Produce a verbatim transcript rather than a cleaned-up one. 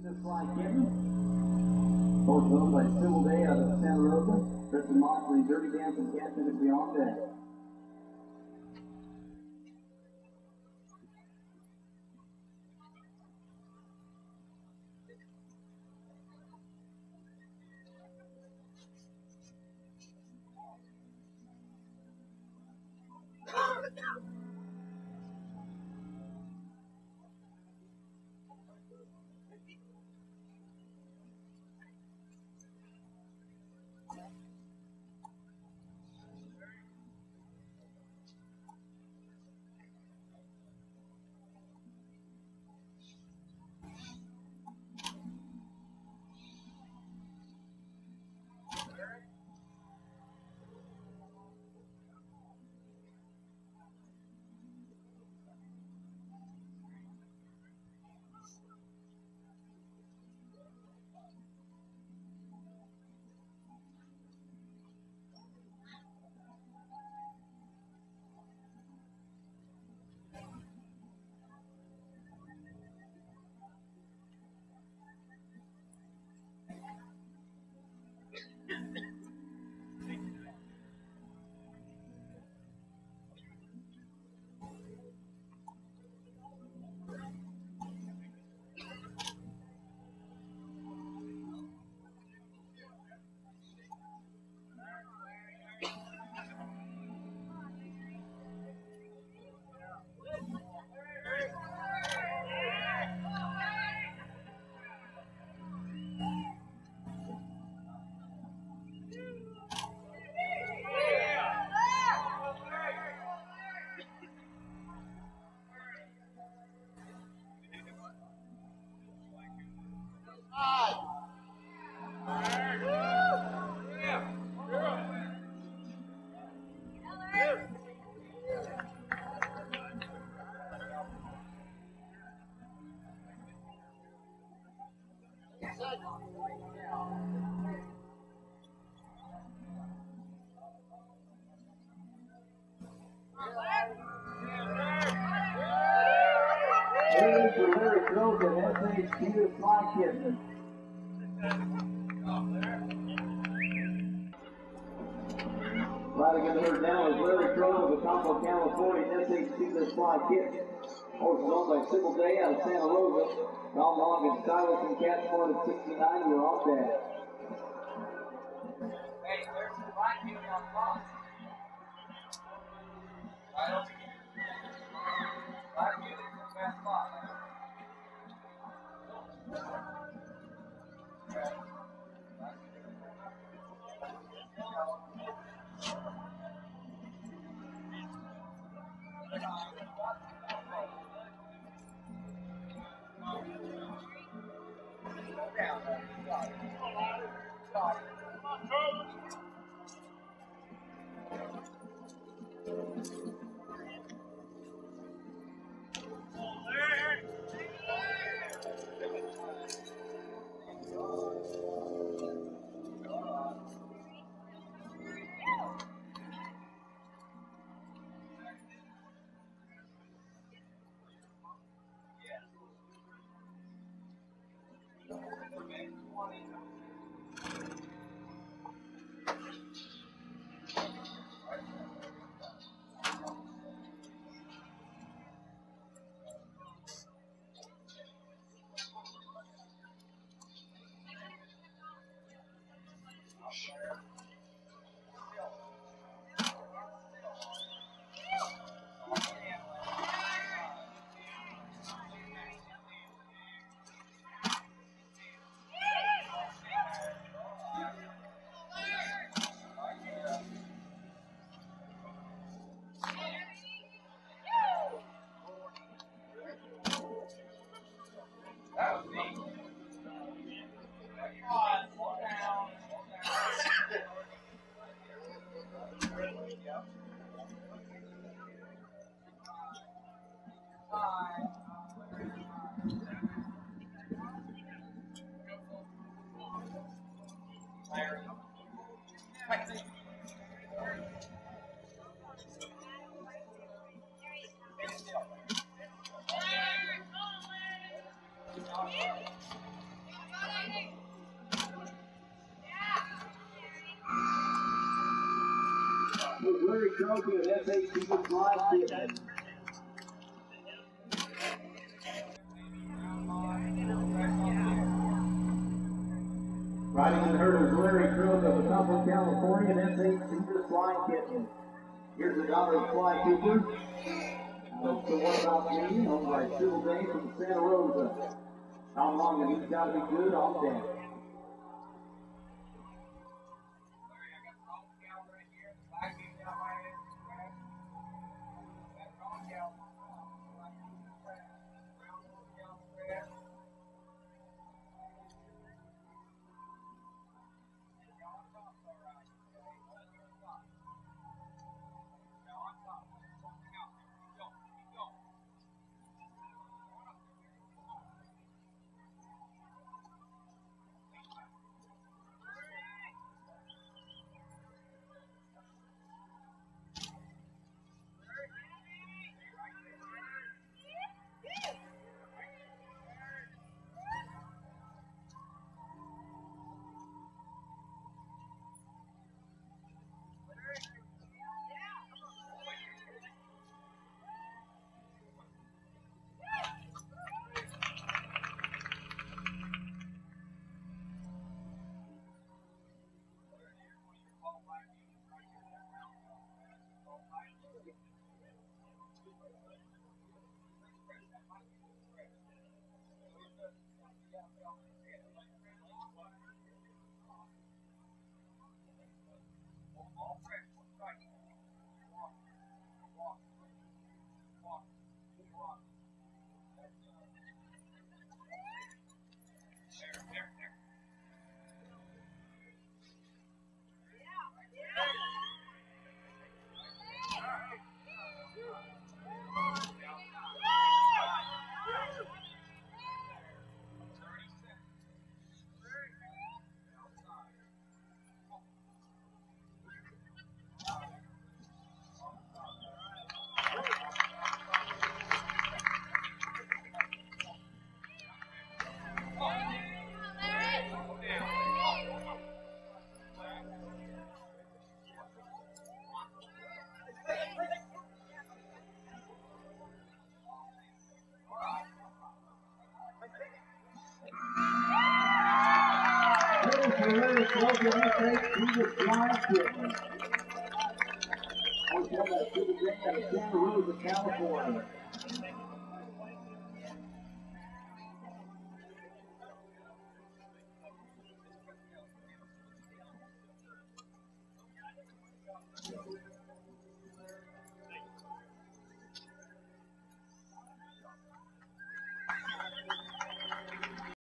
This fly kitten. Both owned by Civil Day out of Santa Rosa. Kristen Moxley, Dirty Dancing Captain is beyond that. Trocha, S H Q fly kitten. Right against her down is Larry Trocha of Campo, California, S H Q fly kitten. Horse is owned by Civil Day out of Santa Rosa. Tom Long and Silas and Cat Sport at sixty-nine. You're off that. Hey, there's the fly kitten on top. Right over here. Fly kitten is the best spot. was Larry Trocha of S H P Fly Kit. Riding in the herd is Larry Trocha of Southern California and S H P Fly Kit. Here's the daughter of Fly Cooper. That's the one about me, owned by Civil Day from Santa Rosa. How long have he's got to be good on deck? Larry Trocha of S H P Fly Kit. Always had that Civil Day out of Santa Rosa, California.